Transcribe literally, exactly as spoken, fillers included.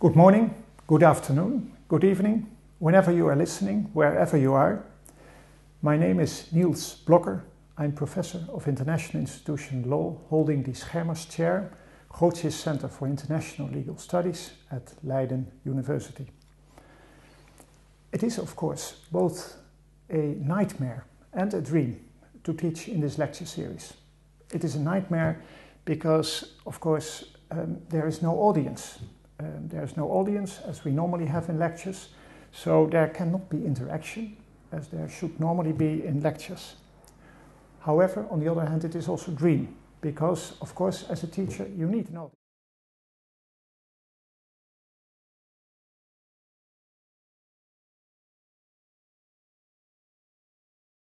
Good morning, good afternoon, good evening, whenever you are listening, wherever you are. My name is Niels Blokker. I'm Professor of International Institution Law, holding the Schermers Chair, Grotius Center for International Legal Studies at Leiden University. It is, of course, both a nightmare and a dream to teach in this lecture series. It is a nightmare because, of course, um, there is no audience. Um, there is no audience as we normally have in lectures, so there cannot be interaction as there should normally be in lectures. However, on the other hand, it is also a dream because, of course, as a teacher, you need an audience.